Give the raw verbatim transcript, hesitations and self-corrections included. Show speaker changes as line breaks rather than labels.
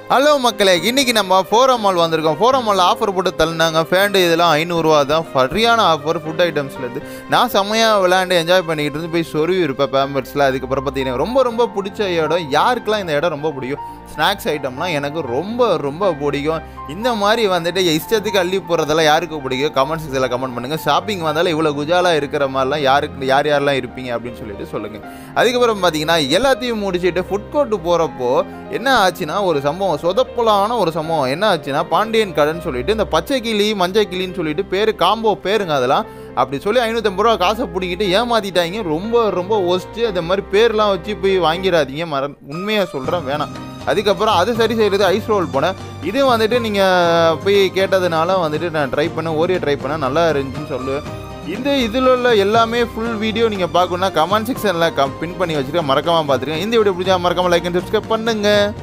Hello மக்களே, இன்றைக்கி நம்ம ஃபோரம் மால் வந்திருக்கோம். ஃபோரம் மால் ஆஃபர் போட்டு தள்ளினாங்க. ஃபேண்டு இதெல்லாம் ஐநூறுரூவா தான். சரியான ஆஃபர் ஃபுட் ஐட்டம்ஸ்லேருந்து. நான் செம்மையாக விளையாண்டு என்ஜாய் பண்ணிக்கிட்டு இருந்து போய் சொருவி இருப்பேன் பேம்பர்ஸில். அதுக்கப்புறம் பார்த்தீங்கன்னா ரொம்ப ரொம்ப பிடிச்ச இடம். யாருக்கெல்லாம் இந்த இடம் ரொம்ப பிடிக்கும்? ஸ்நாக்ஸ் ஐட்டம்லாம் எனக்கு ரொம்ப ரொம்ப பிடிக்கும். இந்த மாதிரி வந்துட்டு இஷ்டத்துக்கு அள்ளி போகிறதெல்லாம் யாருக்கு பிடிக்கும்? கமெண்ட் செக்ஷனில் கமெண்ட் பண்ணுங்கள். ஷாப்பிங் வந்தாலும் இவ்வளோ குஜாலாக இருக்கிற மாதிரிலாம் யாருக்கு யார் யாரெல்லாம் இருப்பீங்க அப்படின்னு சொல்லிட்டு சொல்லுங்கள். அதுக்கப்புறம் பார்த்தீங்கன்னா எல்லாத்தையும் முடிச்சுட்டு ஃபுட் கோர்ட்டு போகிறப்போ என்ன ஆச்சுன்னா ஒரு சம்பவம், சொதப்பலான ஒரு சம்பவம். என்ன ஆச்சுன்னா பாண்டியன் கடைன்னு சொல்லிட்டு இந்த பச்சை கிளி மஞ்சள் கிளின்னு சொல்லிட்டு பேர் காம்போ பேருங்க. அதெல்லாம் அப்படி சொல்லி ஐநூற்றம்பது ரூபா காசை பிடிக்கிட்டு ஏமாற்றிட்டாங்க. ரொம்ப ரொம்ப ஒஸ்ட்டு. அந்த மாதிரி பேர்லாம் வச்சு போய் வாங்கிடாதீங்க. மர உண்மையாக சொல்கிறேன், வேணாம். அதுக்கப்புறம் அது சரி செய்கிறது ஐஸ் ரோல் போனேன். இது வந்துட்டு நீங்கள் போய் கேட்டதுனால வந்துட்டு நான் ட்ரை பண்ணேன். ஓரியே ட்ரை பண்ணேன், நல்லா இருந்துச்சுன்னு சொல்லுவேன். இந்த இதில் உள்ள எல்லாமே ஃபுல் வீடியோ நீங்கள் பார்க்கணுன்னா கமெண்ட் செக்ஷனில் கம் பின் பண்ணி வச்சுருக்கேன். மறக்காமல் பார்த்துருக்கேன். இந்த வீடியோ பிடிச்சா மறக்காமல் லைக் அண்ட் சப்ஸ்கிரைப் பண்ணுங்கள்.